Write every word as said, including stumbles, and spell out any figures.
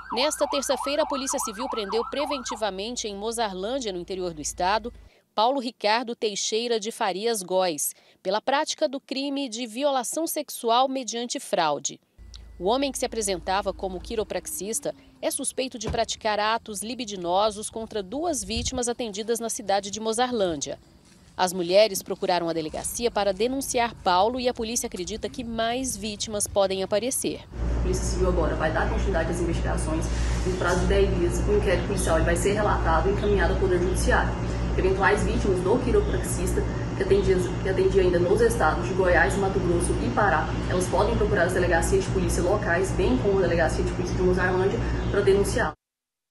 Nesta terça-feira, a Polícia Civil prendeu preventivamente em Mozarlândia, no interior do estado, Paulo Ricardo Teixeira de Farias Góes, pela prática do crime de violação sexual mediante fraude. O homem, que se apresentava como quiropraxista, é suspeito de praticar atos libidinosos contra duas vítimas atendidas na cidade de Mozarlândia. As mulheres procuraram a delegacia para denunciar Paulo e a polícia acredita que mais vítimas podem aparecer. A Polícia Civil agora vai dar continuidade às investigações. No prazo de dez dias, o inquérito policial ele vai ser relatado e encaminhado ao Poder Judiciário. Eventuais vítimas do quiropraxista, que atendia, que atendia ainda nos estados de Goiás, Mato Grosso e Pará, elas podem procurar as delegacias de polícia locais, bem como a delegacia de polícia de Mozarlândia, para denunciar.